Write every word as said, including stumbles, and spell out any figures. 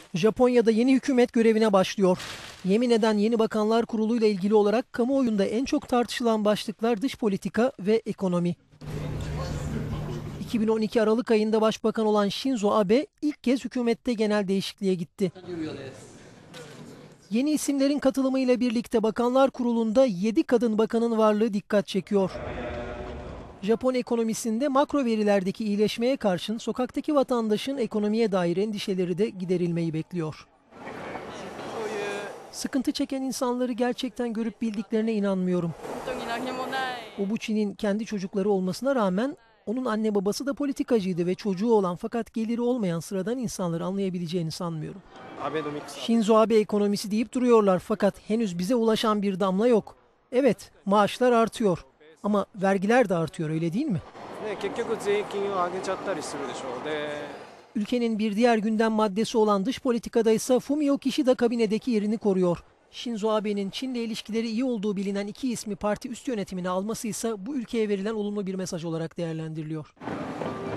Japonya'da yeni hükümet görevine başlıyor. Yemin eden yeni bakanlar kuruluyla ilgili olarak kamuoyunda en çok tartışılan başlıklar dış politika ve ekonomi. iki bin on iki Aralık ayında başbakan olan Shinzo Abe ilk kez hükümette genel değişikliğe gitti. Yeni isimlerin katılımıyla birlikte bakanlar kurulunda yedi kadın bakanın varlığı dikkat çekiyor. Japon ekonomisinde makro verilerdeki iyileşmeye karşın sokaktaki vatandaşın ekonomiye dair endişeleri de giderilmeyi bekliyor. Sıkıntı çeken insanları gerçekten görüp bildiklerine inanmıyorum. Obuchi'nin kendi çocukları olmasına rağmen onun anne babası da politikacıydı ve çocuğu olan fakat geliri olmayan sıradan insanları anlayabileceğini sanmıyorum. Shinzo Abe ekonomisi deyip duruyorlar fakat henüz bize ulaşan bir damla yok. Evet, maaşlar artıyor ama vergiler de artıyor, öyle değil mi? Ülkenin bir diğer gündem maddesi olan dış politikada ise Fumio Kishida kabinedeki yerini koruyor. Shinzo Abe'nin Çin'le ilişkileri iyi olduğu bilinen iki ismi parti üst yönetimine alması ise bu ülkeye verilen olumlu bir mesaj olarak değerlendiriliyor.